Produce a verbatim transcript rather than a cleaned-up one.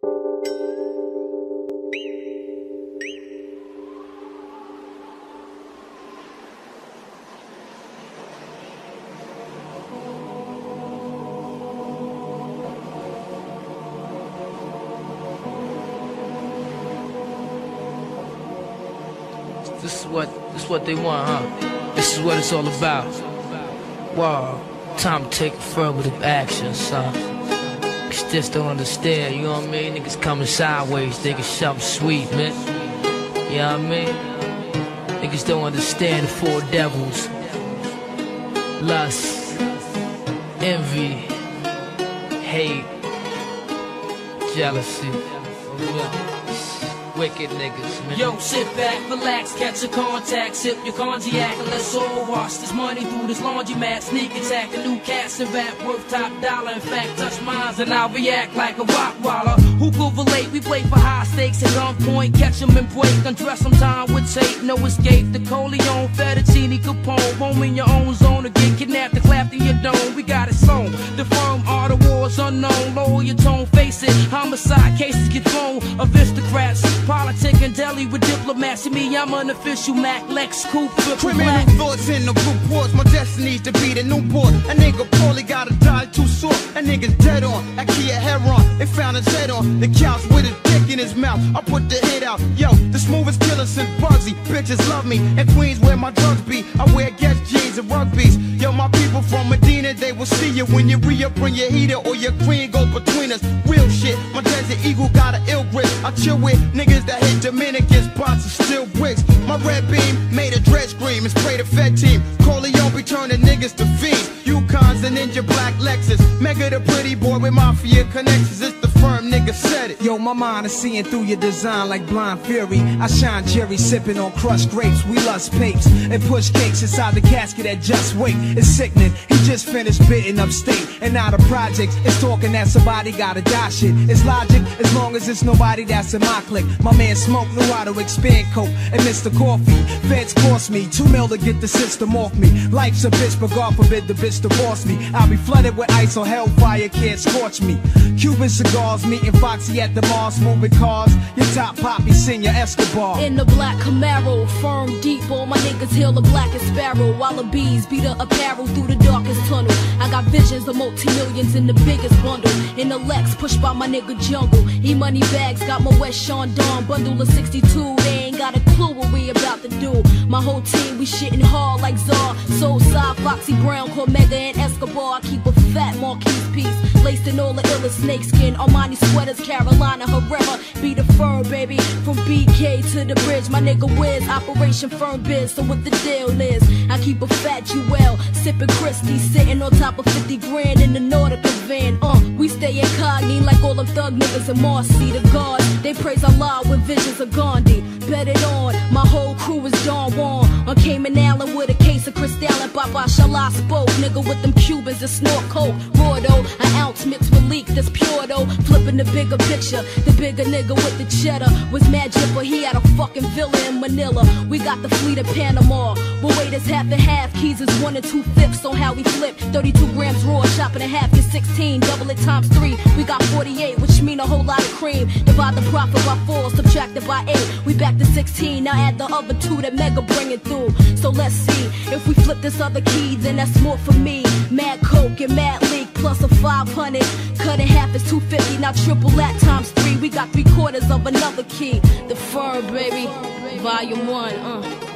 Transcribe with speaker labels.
Speaker 1: This is what, this is what they want, huh? This is what it's all about. Wow, time to take affirmative action, son. Cause just don't understand, you know what I mean? Niggas coming sideways, thinking something sweet, man. You know what I mean? Niggas don't understand the four devils. Lust, envy, hate, jealousy. Wicked niggas, man.
Speaker 2: Yo, sit back, relax, catch a contact, sip your cognac, and let's all wash this money through this laundromat. Sneak attack, a new cast and rap worth top dollar. In fact, touch mines and I'll react like a Rottweiler. Who could relate? We play for high stakes at gunpoint, catch them and break, undress them time with tape, no escape. The Corleone, fettuccine, Capone, home in your own zone, or get kidnapped and clapped in your dome. We got it sewn. The firm are the wars unknown. Lower your tone, face it. Homicide cases get thrown. Aristocrats. Politic and deli with diplomats. And me, I'm an official Mac, Lex, Coupe,
Speaker 3: criminal
Speaker 2: black.
Speaker 3: thoughts in the reports. My destiny's to be the new board. A nigga probably gotta die too short. A nigga's dead on. I key a heron. They found his head on the couch with his dick in his mouth. I put the hit out. Yo, the smoothest killer since Bugsy. Bitches love me. And Queens where my drugs be. I wear Guess jeans and rugbies. Yo, my people from Medina, they will see you when you re-up, bring your heater or your queen go between us. Real shit. My Desert Eagle got an ill grip. I chill with niggas that hit Dominican spots and still bricks. My red beam made a dread scream and sprayed a Fed team. Corleone be turning niggas to fiends. Yukons and Ninja Black Lexus. Mega the pretty boy with mafia connections. It's the firm nigga said it.
Speaker 4: Yo, my mind is seeing through your design like blind fury. I shine Jerry sipping on crushed grapes. We lust papes and push cakes inside the casket at Just Wait. It's sickening. He just finished bitten upstate and now the projects is talking that somebody gotta die shit. It's logic as long as it's nobody that's in my clique. My man Smoke knew how to expand coke and Mister Coffee. Feds cost me two mil to get the system off me. Life's a bitch, but God forbid the bitch divorce me. I'll be flooded with ice or hellfire can't scorch me. Cuban cigars, meeting Foxy at the Mars, moving cars. Your top poppy, Senior Escobar.
Speaker 5: In the black Camaro, firm deep, all my niggas hail the blackest sparrow. While the bees beat the apparel through the darkest tunnel. I got visions of multi-millions in the biggest bundle. In the Lex, pushed by my nigga Jungle. E-money bags, got my West Sean Dawn bundle of sixty-two. They ain't got a clue what we about to do. My whole team, we shitting hard like Czar. Soulside, Foxy Brown, Cormega, and Escobar. I keep a fat Marquise piece, laced in all the illest snakeskin. Armani sweaters, Carolina Herrera. Be the fur, baby, from B K to the bridge. My nigga Wiz, Operation Firm Biz. So what the deal is, I keep a fat Jewel, sipping Christie, sitting on top of fifty grand in the Nordica van. Uh, we stay incognito like all them thug niggas in Marcy. The guards, they praise Allah with visions of Gandhi. Bet it on, my whole crew is Don Juan. On Cayman Island with a case of Cristal and Papa Shala spoke. Nigga with them Cubans that snort coke. Raw though, an ounce mixed with leak that's pure though. Flipping the bigger picture, the bigger nigga with the cheddar was mad jipper. He had a fucking villa in Manila. We got the fleet of Panama. But wait, it's half and half. Keys is one and two fifths on how we flip. thirty-two grams raw, chopping in half is sixteen. Double it times three, we got forty-eight, which mean a whole lot of cream. Divide the profit by four, subtract it by eight. We back to sixteen, now add the other two that Mega bringing through. So let's see, if we flip this other key, then that's more for me. Mad coke and mad leak, plus a five hundred. Cut in half is two fifty, now triple that times three. We got three quarters of another key. The Firm, baby, volume one, uh.